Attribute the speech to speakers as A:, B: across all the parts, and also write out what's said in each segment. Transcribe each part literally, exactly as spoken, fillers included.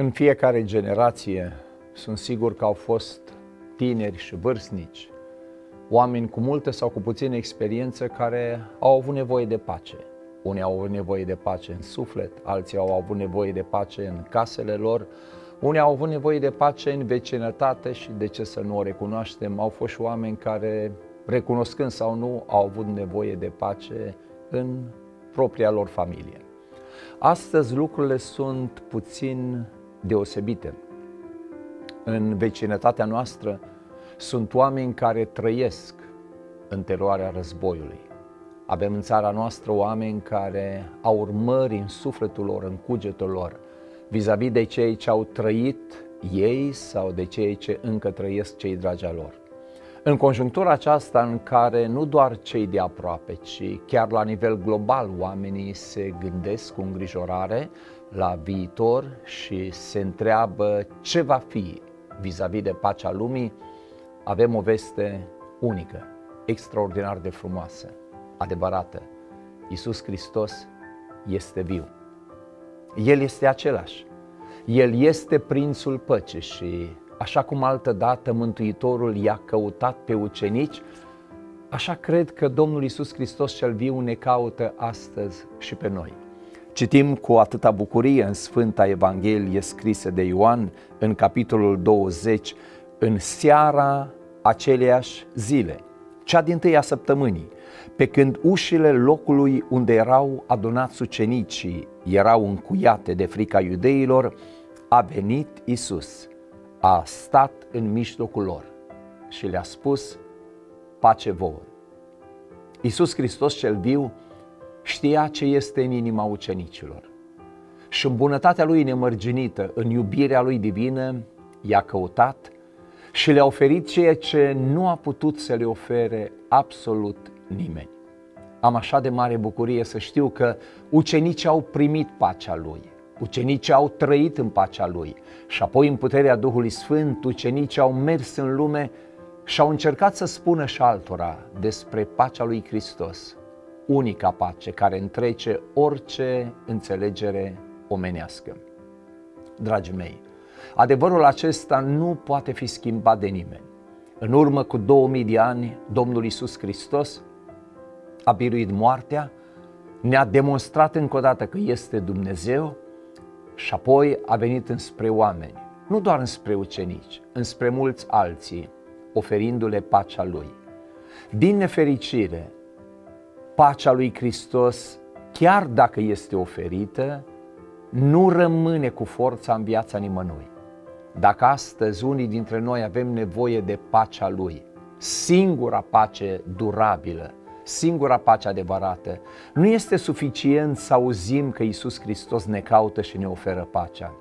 A: În fiecare generație sunt sigur că au fost tineri și vârstnici, oameni cu multă sau cu puțină experiență care au avut nevoie de pace. Unii au avut nevoie de pace în suflet, alții au avut nevoie de pace în casele lor, unii au avut nevoie de pace în vecinătate și, de ce să nu o recunoaștem, au fost și oameni care, recunoscând sau nu, au avut nevoie de pace în propria lor familie. Astăzi lucrurile sunt puțin deosebite. În vecinătatea noastră sunt oameni care trăiesc în teroarea războiului. Avem în țara noastră oameni care au urmări în sufletul lor, în cugetul lor, vis-a-vis de cei ce au trăit ei sau de cei ce încă trăiesc cei dragi al lor. În conjunctura aceasta în care nu doar cei de aproape, ci chiar la nivel global oamenii se gândesc cu îngrijorare la viitor și se întreabă ce va fi vis-a-vis de pacea lumii, avem o veste unică, extraordinar de frumoasă, adevărată. Iisus Hristos este viu. El este același. El este Prințul Păcii și așa cum altădată Mântuitorul i-a căutat pe ucenici, așa cred că Domnul Iisus Hristos cel viu ne caută astăzi și pe noi. Citim cu atâta bucurie în Sfânta Evanghelie scrisă de Ioan, în capitolul douăzeci, în seara aceleiași zile, cea dintâia săptămânii, pe când ușile locului unde erau adunați ucenicii erau încuiate de frica iudeilor, a venit Iisus, a stat în mijlocul lor și le-a spus: pace vouă. Iisus Hristos cel viu știa ce este în inima ucenicilor și în bunătatea Lui nemărginită, în iubirea Lui divină, i-a căutat și le-a oferit ceea ce nu a putut să le ofere absolut nimeni. Am așa de mare bucurie să știu că ucenicii au primit pacea Lui, ucenicii au trăit în pacea Lui și apoi în puterea Duhului Sfânt ucenicii au mers în lume și au încercat să spună și altora despre pacea lui Hristos, unica pace care întrece orice înțelegere omenească. Dragii mei, adevărul acesta nu poate fi schimbat de nimeni. În urmă cu două mii de ani, Domnul Iisus Hristos a biruit moartea, ne-a demonstrat încă o dată că este Dumnezeu și apoi a venit înspre oameni, nu doar înspre ucenici, înspre mulți alții, oferindu-le pacea Lui. Din nefericire, pacea lui Hristos, chiar dacă este oferită, nu rămâne cu forța în viața nimănui. Dacă astăzi unii dintre noi avem nevoie de pacea Lui, singura pace durabilă, singura pace adevărată, nu este suficient să auzim că Iisus Hristos ne caută și ne oferă pacea.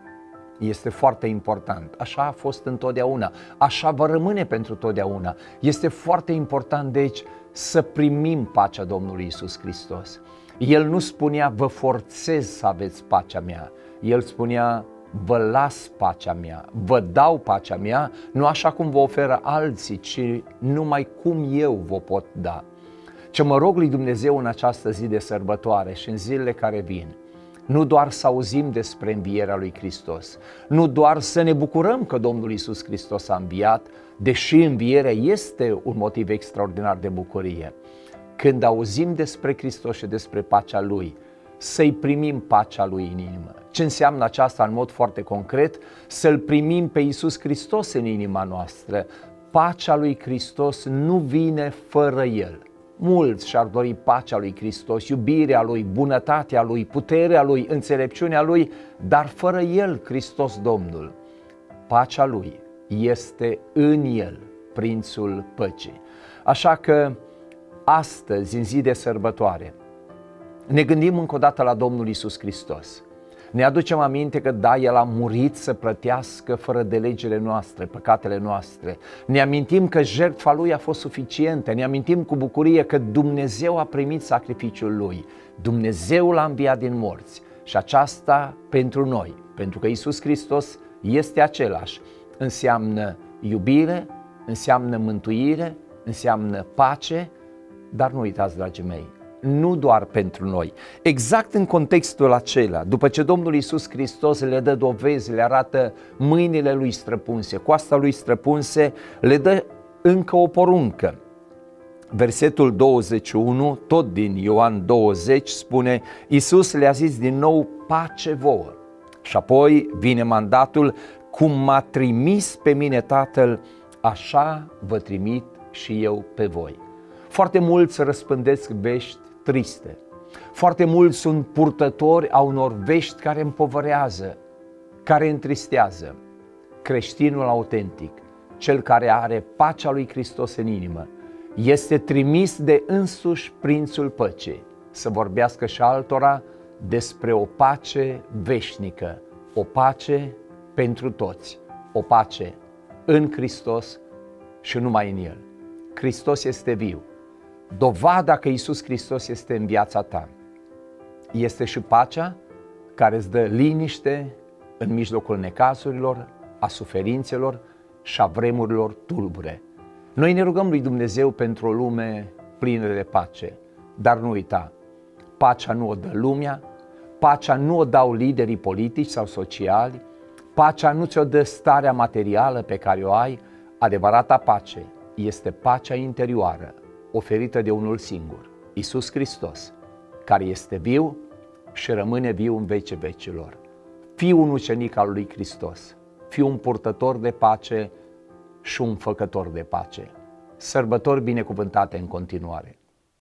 A: Este foarte important, așa a fost întotdeauna, așa va rămâne pentru totdeauna. Este foarte important, deci, să primim pacea Domnului Iisus Hristos. El nu spunea: vă forțez să aveți pacea mea. El spunea: vă las pacea mea, vă dau pacea mea, nu așa cum vă oferă alții, ci numai cum eu vă pot da. Ce mă rog lui Dumnezeu în această zi de sărbătoare și în zilele care vin, nu doar să auzim despre învierea lui Hristos, nu doar să ne bucurăm că Domnul Iisus Hristos a înviat, deși învierea este un motiv extraordinar de bucurie. Când auzim despre Hristos și despre pacea Lui, să-i primim pacea Lui în inimă. Ce înseamnă aceasta în mod foarte concret? Să-L primim pe Iisus Hristos în inima noastră. Pacea lui Hristos nu vine fără El. Mulți și-ar dori pacea lui Hristos, iubirea Lui, bunătatea Lui, puterea Lui, înțelepciunea Lui, dar fără El, Hristos Domnul. Pacea Lui este în El, Prințul Păcii. Așa că astăzi, în zi de sărbătoare, ne gândim încă o dată la Domnul Iisus Hristos. Ne aducem aminte că da, El a murit să plătească fără de legile noastre, păcatele noastre. Ne amintim că jertfa Lui a fost suficientă, ne amintim cu bucurie că Dumnezeu a primit sacrificiul Lui, Dumnezeu L-a înviat din morți și aceasta pentru noi, pentru că Iisus Hristos este același, înseamnă iubire, înseamnă mântuire, înseamnă pace, dar nu uitați, dragii mei, nu doar pentru noi. Exact în contextul acela, după ce Domnul Iisus Hristos le dă dovezi, le arată mâinile lui străpunse, coasta lui străpunse, le dă încă o poruncă. Versetul douăzeci și unu, tot din Ioan douăzeci, spune: Iisus le-a zis din nou, pace vouă. Și apoi vine mandatul: cum m-a trimis pe mine Tatăl, așa vă trimit și eu pe voi. Foarte mulți răspândesc vești triste. Foarte mulți sunt purtători a unor vești care împovărează, care întristează. Creștinul autentic, cel care are pacea lui Hristos în inimă, este trimis de însuși Prințul Păcii să vorbească și altora despre o pace veșnică, o pace pentru toți, o pace în Hristos și numai în El. Hristos este viu. Dovada că Iisus Hristos este în viața ta este și pacea care îți dă liniște în mijlocul necazurilor, a suferințelor și a vremurilor tulbure. Noi ne rugăm lui Dumnezeu pentru o lume plină de pace, dar nu uita, pacea nu o dă lumea, pacea nu o dau liderii politici sau sociali, pacea nu ți-o dă starea materială pe care o ai. Adevărata pace este pacea interioară, oferită de unul singur, Iisus Hristos, care este viu și rămâne viu în vecii vecilor. Fii un ucenic al lui Hristos, fii un purtător de pace și un făcător de pace. Sărbători binecuvântate în continuare!